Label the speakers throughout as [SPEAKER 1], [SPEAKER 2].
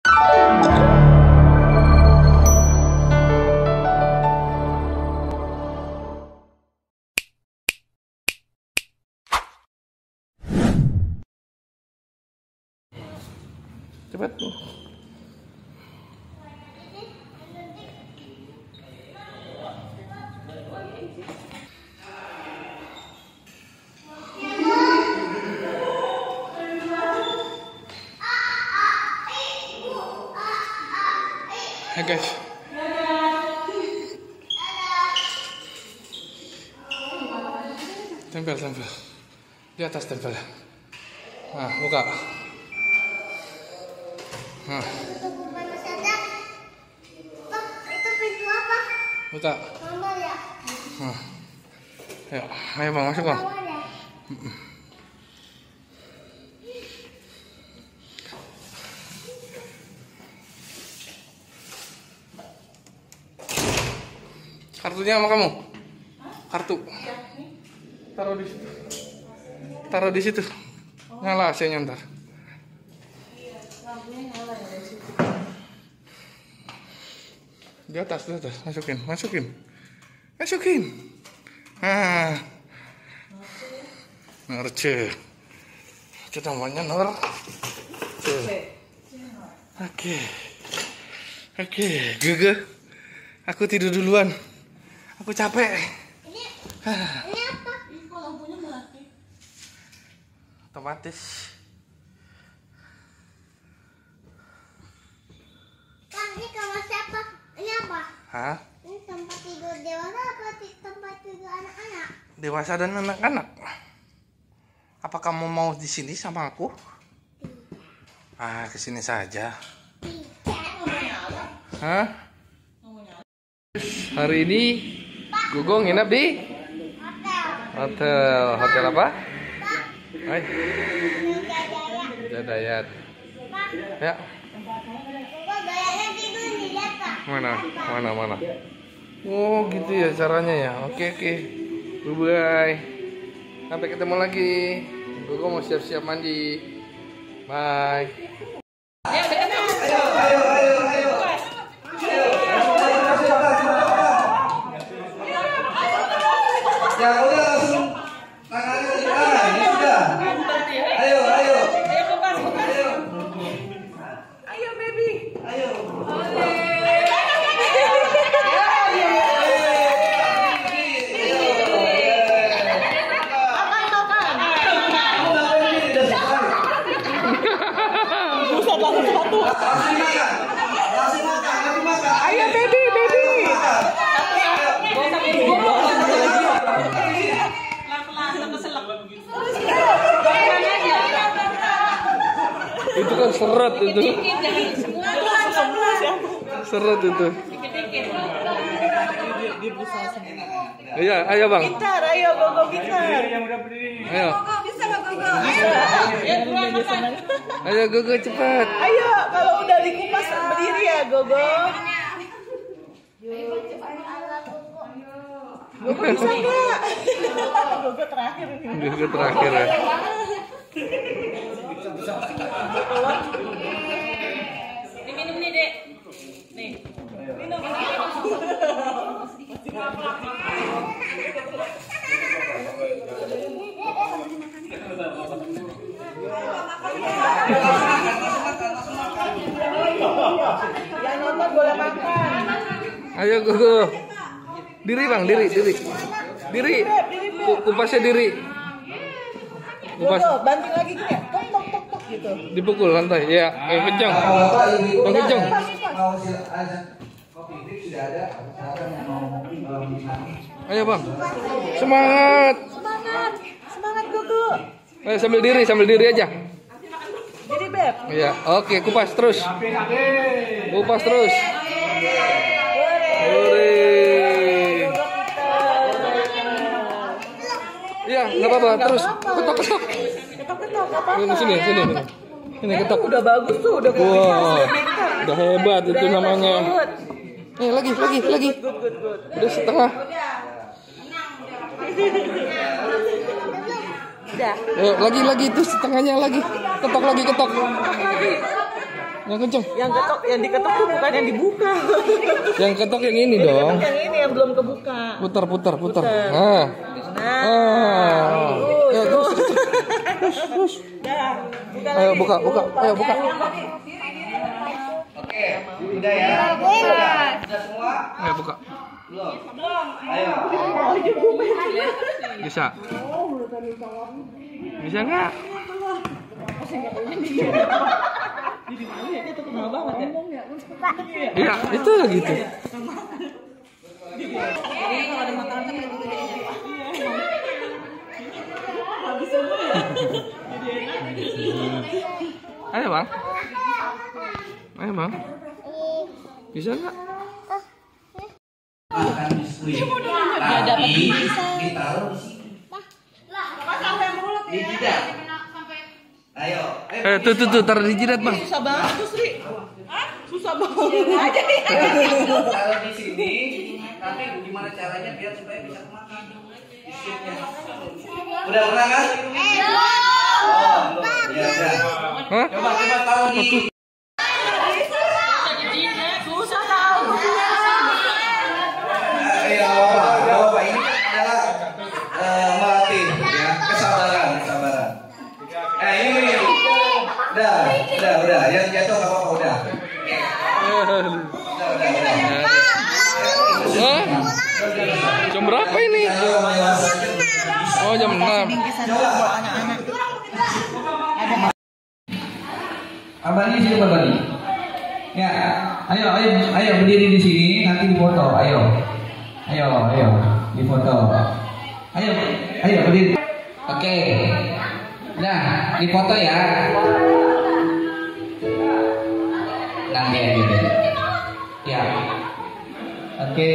[SPEAKER 1] Cepat. Hai guys. Tempel. Di atas tempel. Nah, buka. Nah.
[SPEAKER 2] Itu pintu apa?
[SPEAKER 1] Buka.
[SPEAKER 2] Mama ya.
[SPEAKER 1] Nah. Ayo bang, masuk bang.
[SPEAKER 2] Mama ya.
[SPEAKER 1] Kartunya sama kamu? Kartu. Taruh di situ. Nyala AC-nya ntar. Di atas. Masukin. Nah. Norce. Itu namanya Norce. Oke, Gege. Aku tidur duluan. Aku capek.
[SPEAKER 2] Ini apa?
[SPEAKER 3] Lampunya mati.
[SPEAKER 1] Otomatis.
[SPEAKER 2] Kang, ini kamar siapa? Ini apa?
[SPEAKER 1] Hah?
[SPEAKER 2] Ini tempat tidur dewasa apa tempat tidur anak-anak?
[SPEAKER 1] Dewasa dan anak-anak. Apa kamu mau di sini sama aku? Kesini saja. Hah? Hari ini Gugong nginep di hotel apa? Hai. Dadayat. Ya.
[SPEAKER 2] Gua gayanya tidur di atas.
[SPEAKER 1] Mana? Oh, gitu ya caranya ya. Oke. Bye. Sampai ketemu lagi. Gue mau siap-siap mandi. Bye.
[SPEAKER 4] Ya udah langsung tangannya ini sudah. Ayo.
[SPEAKER 3] Ayo baby.
[SPEAKER 4] Ayo. Langsung makan.
[SPEAKER 3] Ayo baby.
[SPEAKER 1] Itu kan seret itu. Seret itu. Iya, ayo bang.
[SPEAKER 3] Gitar, ayo gogo gitar.
[SPEAKER 1] Ayo.
[SPEAKER 3] Bisa nggak gogo?
[SPEAKER 1] Ayo Gogo cepat.
[SPEAKER 3] Ayo, kalau udah dikupas berdiri ya gogo. Gogo bisa nggak? Gogo terakhir ini.
[SPEAKER 1] Gogo terakhir ya.
[SPEAKER 3] Diminum nih dek. Nih. Minum. Yang nonton boleh makan.
[SPEAKER 1] Ayo Gogo. Diri bang, diri. Kupasnya diri. Kupas.
[SPEAKER 3] Gogo, banting lagi gini ya. Tok gitu.
[SPEAKER 1] Dipukul lantai. Ya, kencang. Kencang.
[SPEAKER 4] Kopi drip sudah ada. Silakan yang mau
[SPEAKER 1] Ayo bang. Semangat.
[SPEAKER 3] Semangat Gogo.
[SPEAKER 1] Ayo sambil diri aja.
[SPEAKER 3] Jadi Beb.
[SPEAKER 1] Iya, oke, kupas terus. Hore. Iya, nggak apa-apa, terus ketok.
[SPEAKER 3] Ketok apa-apa.
[SPEAKER 1] Sini. Ini ketok.
[SPEAKER 3] Udah bagus tuh, udah
[SPEAKER 1] Wah, udah hebat itu namanya. Lagi.
[SPEAKER 3] Good.
[SPEAKER 1] Udah setengah.
[SPEAKER 3] Udah.
[SPEAKER 1] Lagi itu setengahnya lagi. Ketok lagi. Yang kenceng.
[SPEAKER 3] Yang diketok tuh bukan yang dibuka.
[SPEAKER 1] Yang ketok yang ini dong.
[SPEAKER 3] Yang ini yang belum kebuka.
[SPEAKER 1] Putar. Nah. Ya, terus.
[SPEAKER 3] Dah, buka
[SPEAKER 1] Ayo
[SPEAKER 3] lagi.
[SPEAKER 1] buka. Ayo buka.
[SPEAKER 4] Oke, udah ya. Udah semua?
[SPEAKER 1] Ayo buka.
[SPEAKER 4] Belum. Ayo.
[SPEAKER 1] Bisa. Bisa nggak?
[SPEAKER 3] Jadi malu ya, itu kenal banget ya.
[SPEAKER 1] Iya, itu gitu.
[SPEAKER 3] Jadi kalau ada makanan kan gitu deh. Habis semua ya.
[SPEAKER 1] Ayo bang. Ayo bang. Bisa nggak?
[SPEAKER 4] Makan biskuit. Tapi ditaruh di sini. Di jidat. Ayo.
[SPEAKER 1] Tuh, taruh di jidat bang.
[SPEAKER 3] Susah banget tuh Sri. Susah banget aja ya.
[SPEAKER 4] Taruh di sini. Tapi gimana caranya biar supaya bisa makan biskuitnya? Udah pernah kan? Oh, belum. Ya udah.
[SPEAKER 1] Hah?
[SPEAKER 4] Coba taruh di.
[SPEAKER 3] Susah tahu.
[SPEAKER 4] Ayo, Bapak ini adalah melatih ya kesabaran. Ini. Udah. Yang jatuh nggak apa-apa udah.
[SPEAKER 1] Hah? Jam berapa ini? Oh, jam 6.
[SPEAKER 4] Abadi siapa Abadi? Ya, ayo berdiri di sini nanti difoto. Ayo difoto. Ayo berdiri. Oke. Nah, difoto ya. Nah, ya gitu. Ya. Oke.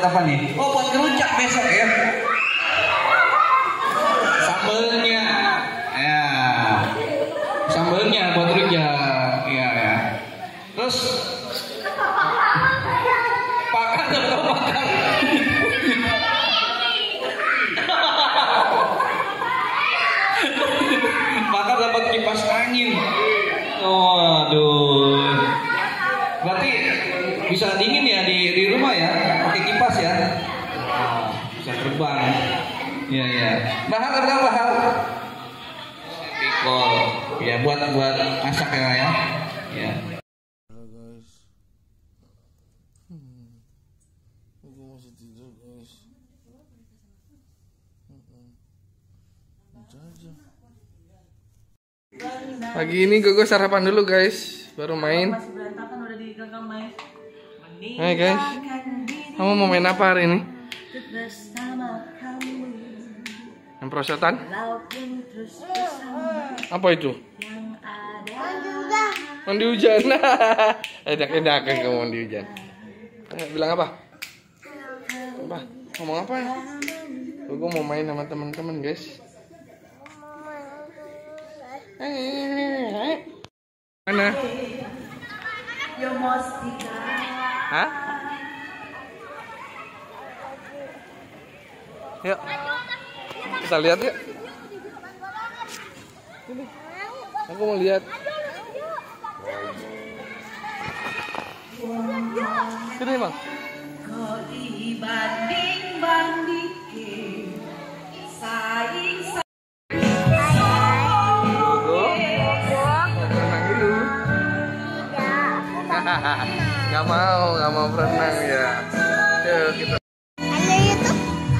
[SPEAKER 4] buat apa nih? Oh, buat ngerujak besok ya. Sambelnya. Ya. Sambelnya buat rujak. Iya ya. Terus pakan atau makan? Makan dapat kipas angin. Oh, aduh. Berarti bisa dingin ya di rumah ya, pakai kipas ya. Wah, bisa terbang. Iya ya. Mahal atau mahal? Pikol. Ya buat masak ya. Ya.
[SPEAKER 1] Halo guys. Aku masih tidur guys. Pagi ini gue sarapan dulu guys, baru main.
[SPEAKER 3] Masih berantakan udah digenggam main.
[SPEAKER 1] Hai guys, kamu mau main apa hari ini?
[SPEAKER 3] Bersama kamu.
[SPEAKER 1] Yang prosotan?
[SPEAKER 3] Laut yang terus bersama
[SPEAKER 1] Apa itu?
[SPEAKER 3] yang ada.
[SPEAKER 1] Mandi hujan. Edak-edak kamu mandi hujan. Bilang apa? Apa? Ngomong apa ya? Gue mau main sama teman-teman guys. Mana? Hah? Yuk. Kita lihat yuk. Sini. Aku mau lihat. Sini bang.
[SPEAKER 3] Kau dibanding-bandingin saing.
[SPEAKER 1] Gak mau berenang ya. Yuk kita.
[SPEAKER 2] Halo YouTube.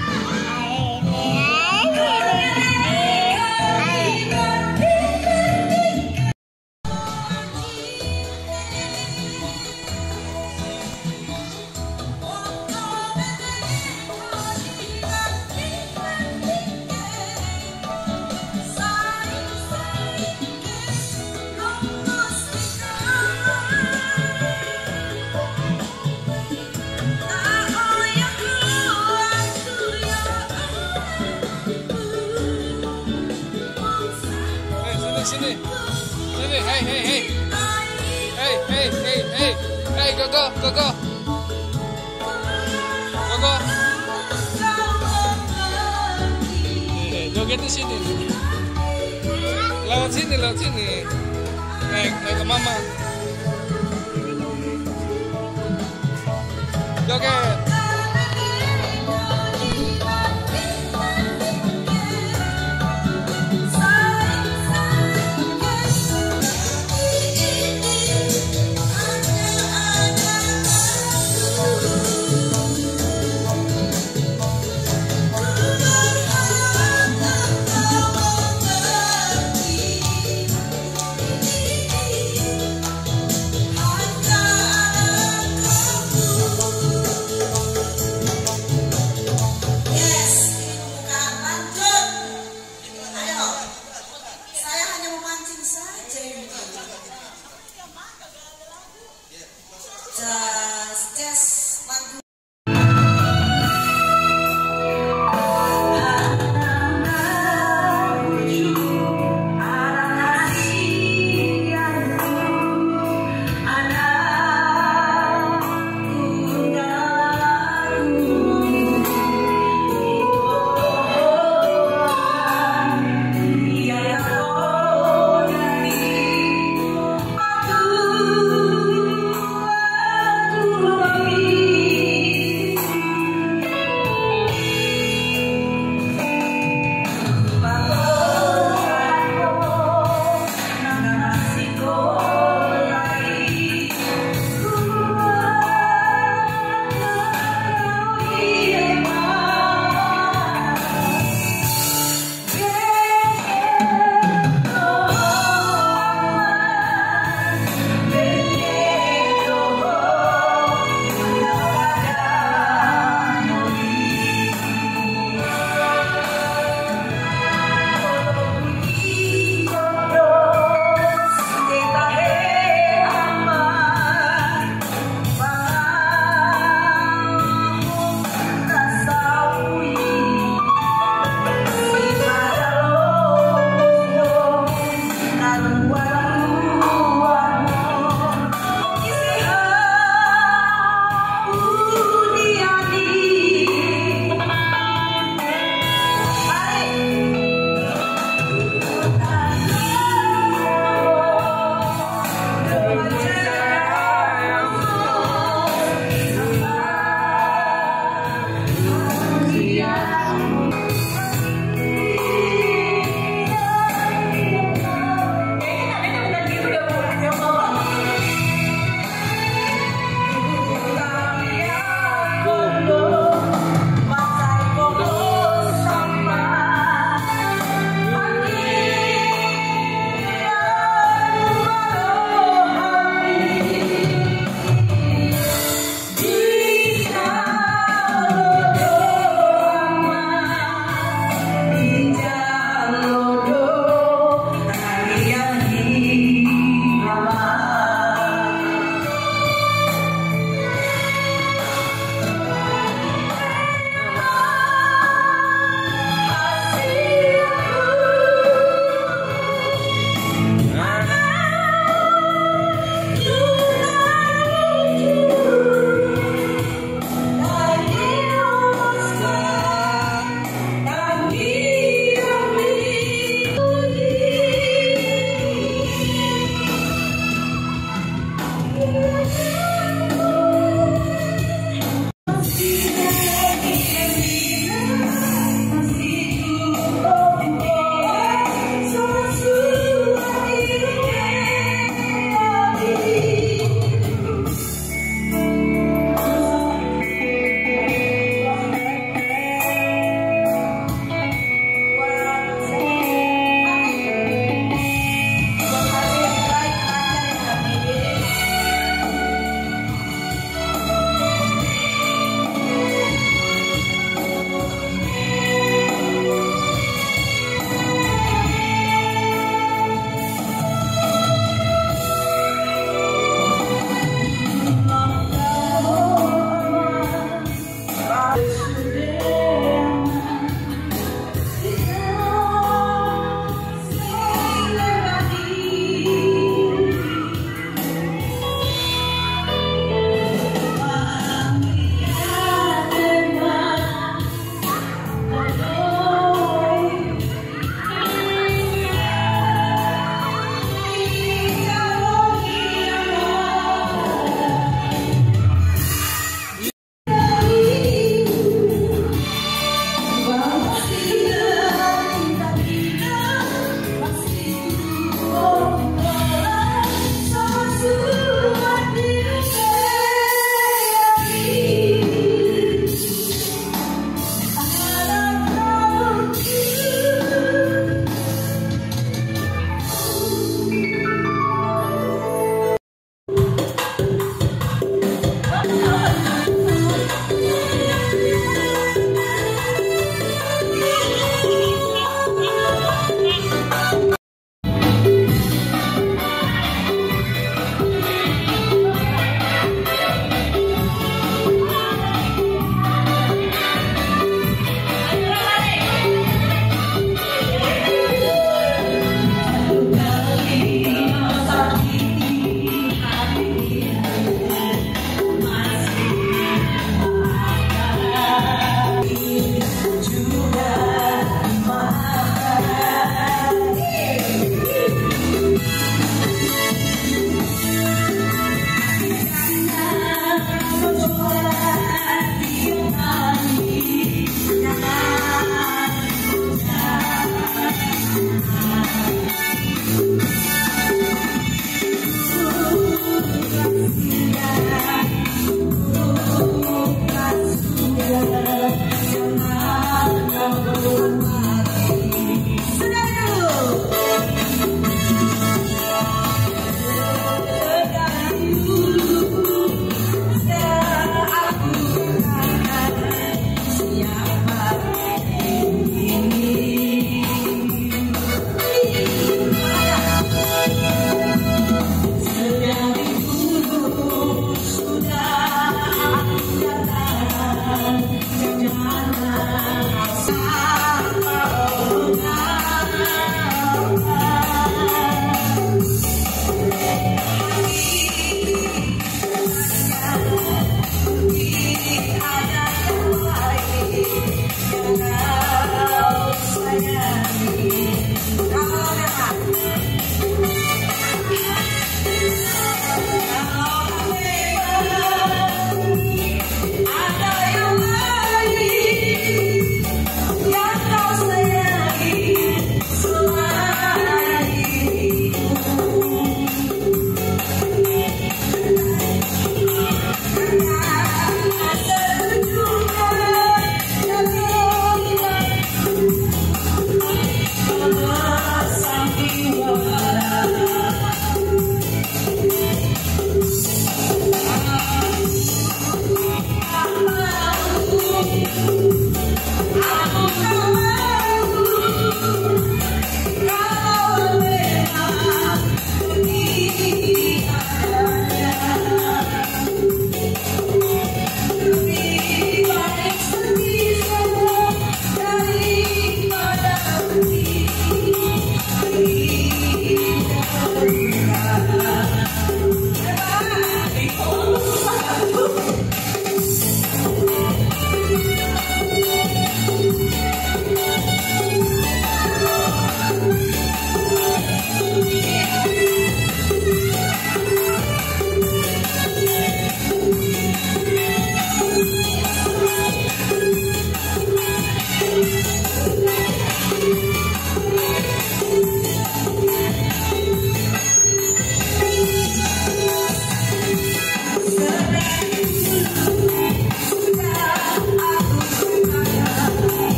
[SPEAKER 1] Sini, hey, go. Joget di sini. Lewat sini. Naik ke mama. Joget.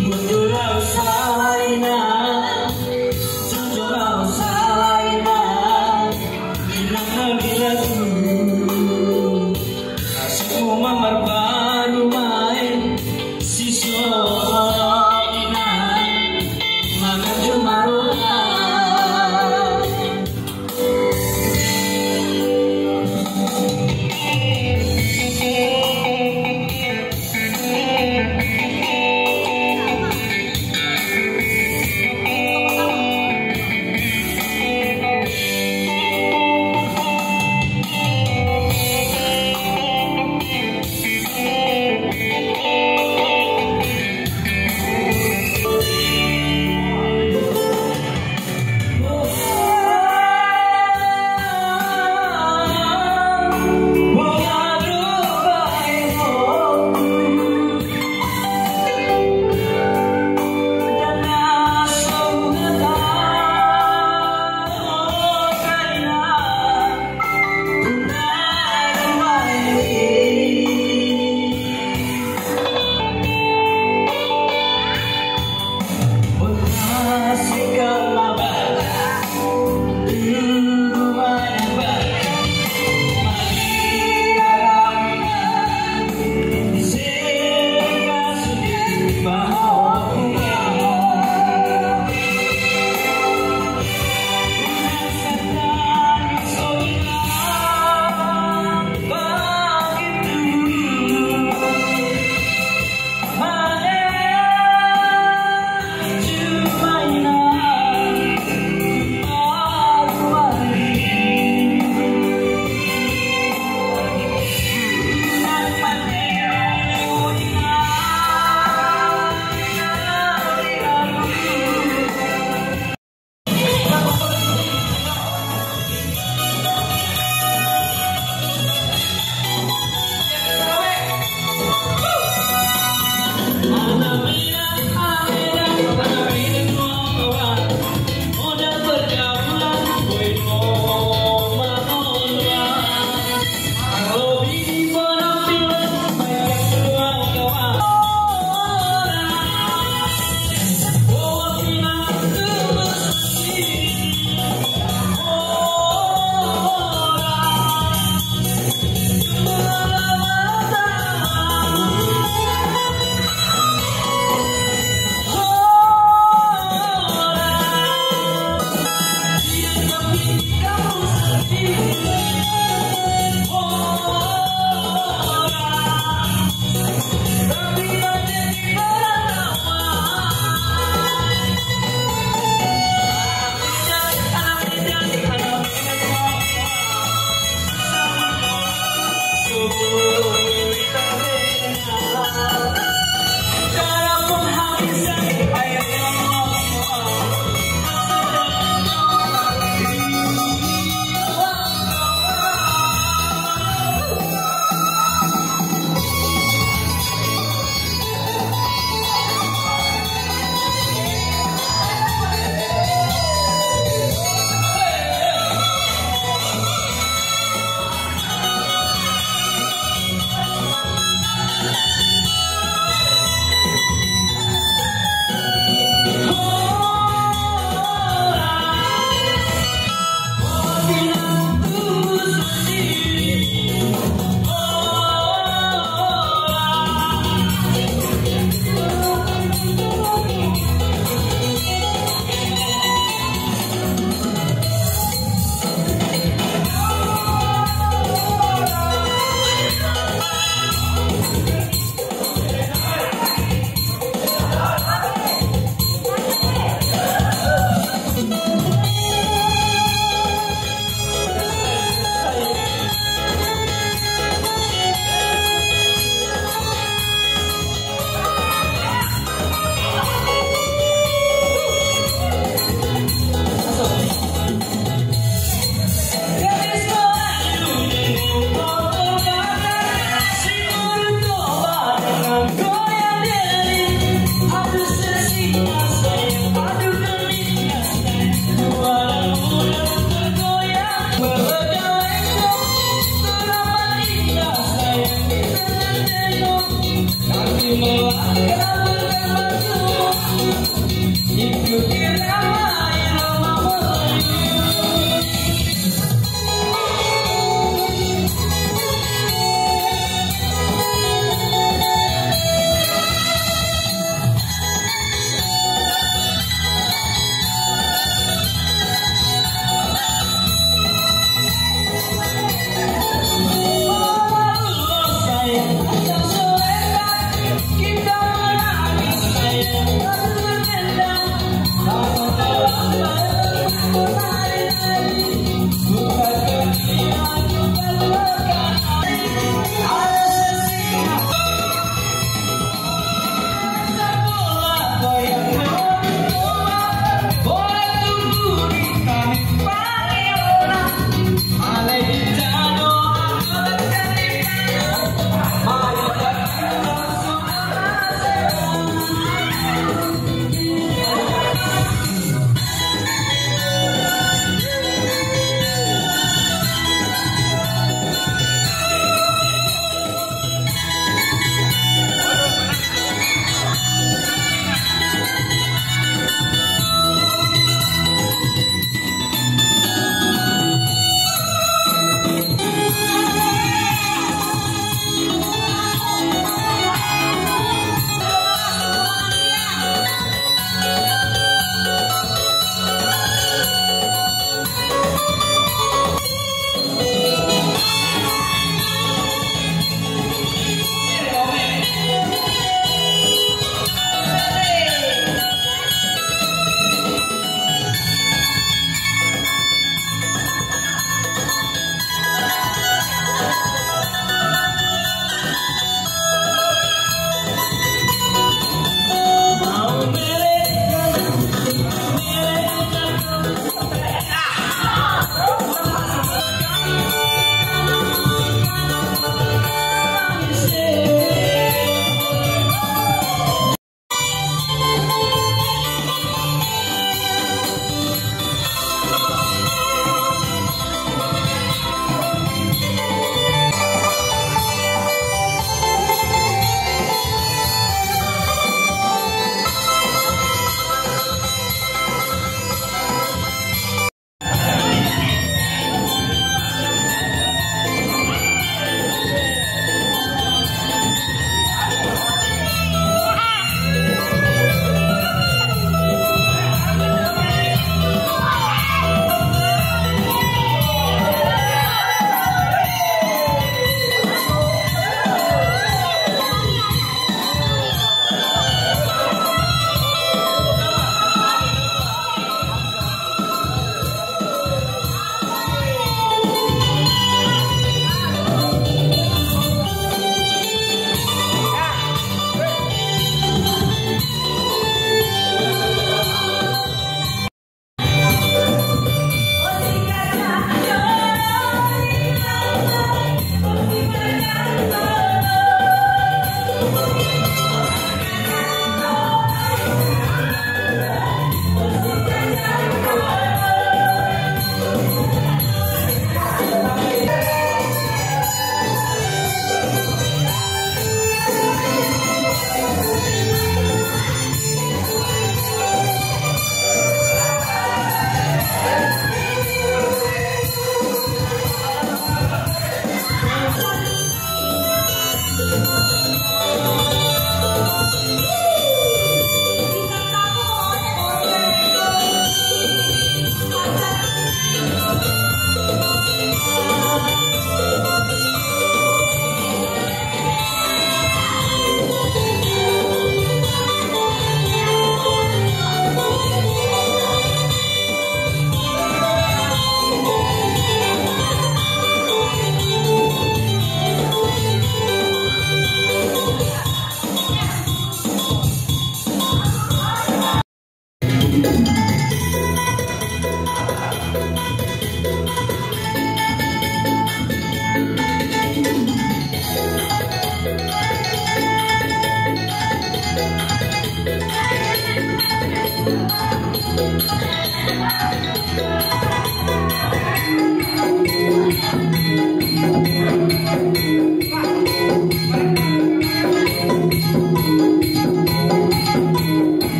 [SPEAKER 5] Mundurau salaina, jujurau salaina, bilang lagu. Asikmu memerbaru main, sisorina, mengaju maruna.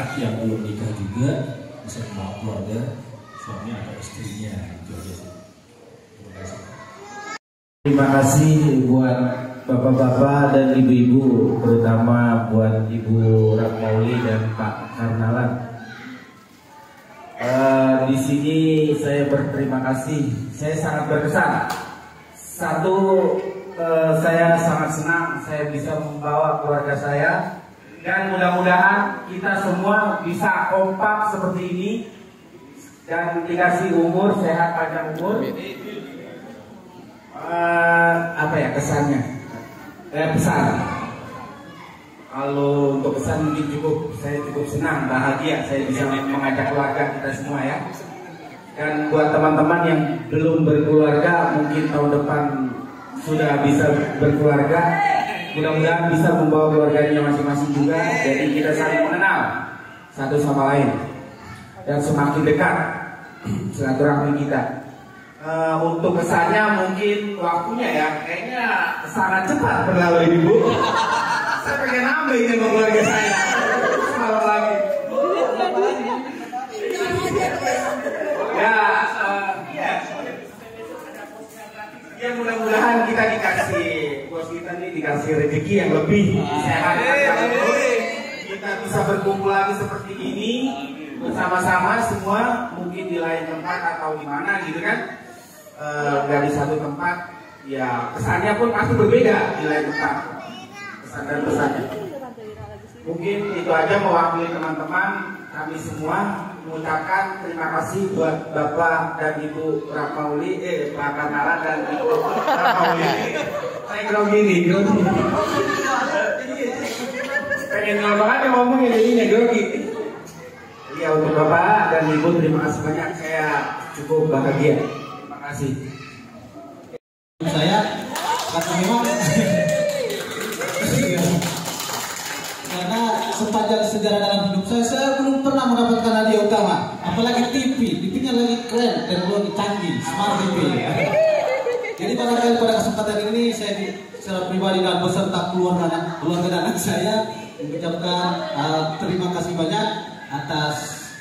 [SPEAKER 5] sehat yang belum nikah juga bisa membawa keluarga suami atau istrinya. Itu aja sih. Terima kasih.
[SPEAKER 6] Terima kasih buat bapak-bapak dan ibu-ibu, terutama buat Ibu Ratmauli dan Pak Karnalan. Di sini saya berterima kasih. Saya sangat berkesan. Satu, saya sangat senang saya bisa membawa keluarga saya, dan mudah-mudahan kita semua bisa kompak seperti ini dan dikasih umur sehat, panjang umur. Apa ya kesannya? Pesan. Kalau untuk pesan mungkin saya cukup senang, bahagia saya bisa mengajak keluarga kita semua ya. Dan buat teman-teman yang belum berkeluarga, mungkin tahun depan sudah bisa berkeluarga, mudah-mudahan bisa membawa keluarganya masing-masing juga. Jadi kita saling mengenal satu sama lain dan semakin dekat silaturahmi kita. Untuk kesannya mungkin waktunya ya kayaknya sangat cepat berlalu ini Bu. Saya pengen nambah ini sama keluarga saya. Semalam lagi. Ya mudah-mudahan kita dikasih, bos kita nih dikasih rezeki yang lebih sehat. Kita bisa berkumpul lagi seperti ini bersama-sama semua, mungkin di lain tempat atau di mana gitu kan. Dari satu tempat, ya kesannya pun pasti berbeda di lain tempat, kesan dan pesannya. Mungkin itu aja mewakili teman-teman, kami semua mengucapkan terima kasih buat Bapak dan Ibu Ratmauli, Pak Karnalan dan Ibu Ratmauli. Saya grogi nih, pengen banget yang ngomongin jadinya grogi. Iya, untuk Bapak dan Ibu terima kasih banyak, saya cukup bahagia. Terima kasih.
[SPEAKER 5] Saya karena memang karena sepanjang sejarah dalam hidup saya belum pernah mendapatkan hadiah utama, apalagi TV-nya lagi keren, teknologi canggih, smart TV. Jadi barangkali pada kesempatan ini saya secara pribadi dan beserta keluarga dan anak saya mengucapkan terima kasih banyak atas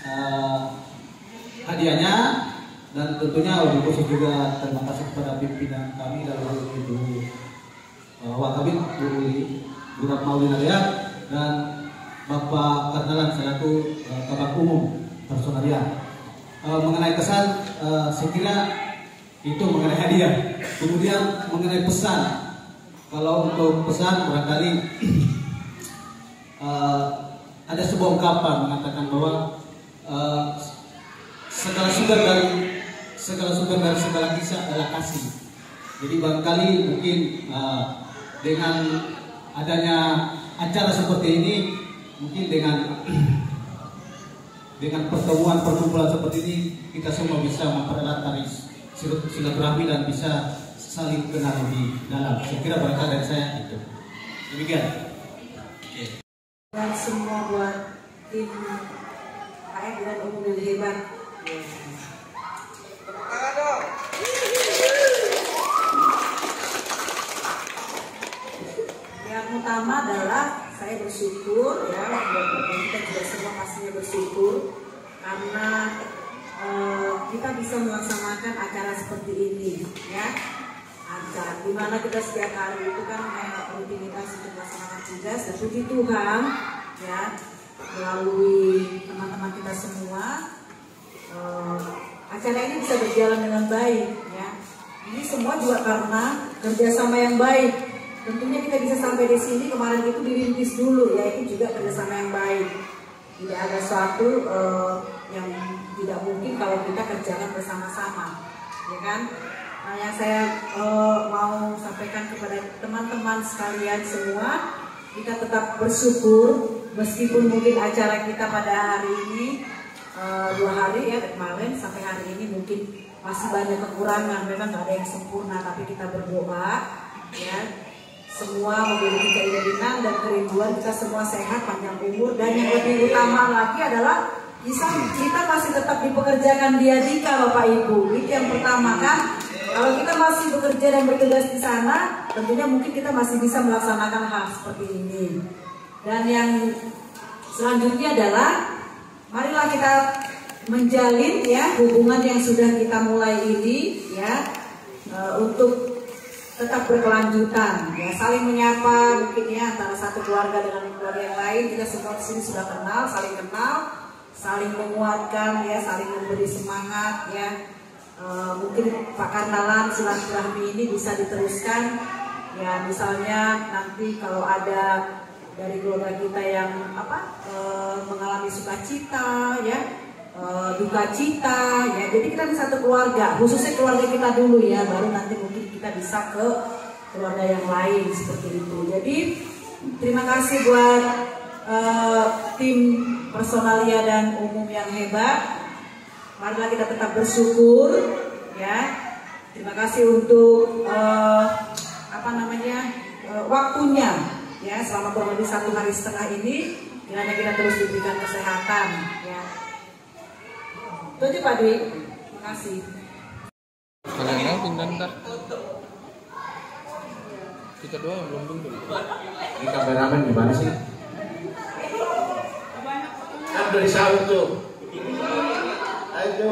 [SPEAKER 5] hadiahnya. Dan tentunya lebih khusus juga terima kasih kepada pimpinan kami dalam Ibu Wakabit, Bu Ratmauli Nariat, dan Bapak Karnalan selaku Kabak Umum Personalia. Mengenai kesan, saya kira itu mengenai hadiah. Kemudian mengenai pesan, kalau untuk pesan barangkali ada sebuah ungkapan mengatakan bahwa segala sumber dari segala kisah adalah kasih. Jadi barangkali mungkin dengan adanya acara seperti ini, mungkin dengan perkumpulan seperti ini, kita semua bisa mempererat tali silaturahmi dan bisa saling kenal lebih dalam. Saya kira barangkali dari saya itu. Demikian.
[SPEAKER 3] Dan semua buat tim AF dan umum yang hebat. Yang utama adalah saya bersyukur ya, kita juga semua pastinya bersyukur karena kita bisa melaksanakan acara seperti ini ya. Acara dimana kita setiap hari itu kan rutinitas untuk melaksanakan tugas, dan puji Tuhan ya melalui teman-teman kita semua acara ini bisa berjalan dengan baik ya. Ini semua juga karena kerjasama yang baik. Tentunya kita bisa sampai di sini kemarin itu dirintis dulu ya, itu juga kerjasama yang baik. Tidak ada suatu yang tidak mungkin kalau kita kerjakan bersama-sama, ya kan? Nah, yang saya mau sampaikan kepada teman-teman sekalian semua, kita tetap bersyukur meskipun mungkin acara kita pada hari ini 2 hari ya kemarin sampai hari ini mungkin masih banyak kekurangan, memang nggak ada yang sempurna, tapi kita berdoa ya semua memiliki keinginan dan kerinduan kita semua sehat, panjang umur, dan yang lebih utama lagi adalah kita masih tetap dipekerjakan di Adika Bapak Ibu. Itu yang pertama kan. Kalau kita masih bekerja dan bertugas di sana, tentunya mungkin kita masih bisa melaksanakan hal seperti ini. Dan yang selanjutnya adalah marilah kita menjalin ya hubungan yang sudah kita mulai ini ya untuk tetap berkelanjutan ya, saling menyapa mungkin ya antara satu keluarga dengan keluarga yang lain. Kita semua di sini sudah kenal, saling menguatkan ya, saling memberi semangat ya. Mungkin Pak Karnalan silaturahmi ini bisa diteruskan ya, misalnya nanti kalau ada dari keluarga kita yang mengalami sukacita ya, duka cita ya, jadi kita di satu keluarga, khususnya keluarga kita dulu ya, baru nanti mungkin kita bisa ke keluarga yang lain seperti itu. Jadi terima kasih buat tim personalia dan umum yang hebat. Marilah kita tetap bersyukur ya. Terima kasih untuk waktunya ya, selama kurang lebih 1,5 hari ini. Kiranya kita terus diberikan kesehatan ya. Itu aja Pak Dwi. Terima kasih.
[SPEAKER 1] Kalian pindah ntar. Kita doang yang belum pindah.
[SPEAKER 6] Ini kameramen gimana sih? Kan udah disahut tuh. Ayo.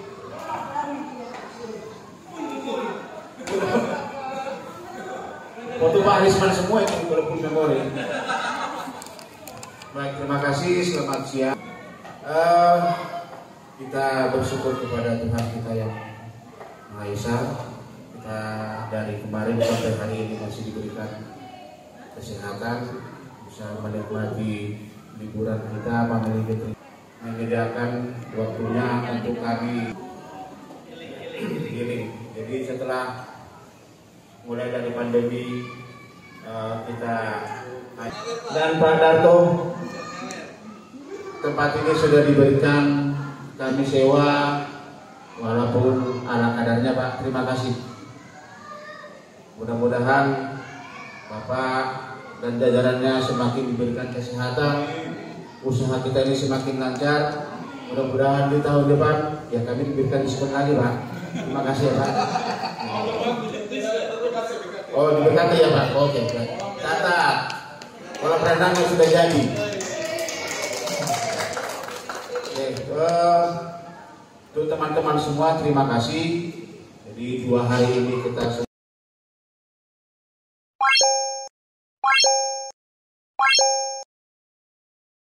[SPEAKER 6] Foto Pak Arisman semua itu walaupun memori. Baik, terima kasih, selamat siang. Kita bersyukur kepada Tuhan kita yang Maha Esa. Kita dari kemarin sampai hari ini masih diberikan kesehatan, bisa menikmati liburan kita, family kita, menyediakan waktunya untuk kami ini. Jadi setelah mulai dari pandemi kita dan Pak Darto, tempat ini sudah diberikan kami sewa walaupun ala kadarnya Pak. Terima kasih. Mudah-mudahan Bapak dan jajarannya semakin diberikan kesehatan, usaha kita ini semakin lancar. Mudah-mudahan di tahun depan ya kami diberikan diskon lagi Pak. Terima kasih ya Pak. Oh diberkati ya Pak. Oke. Catat. Kalau rendangnya sudah jadi. Oke. Untuk teman-teman semua terima kasih. Jadi 2 hari ini kita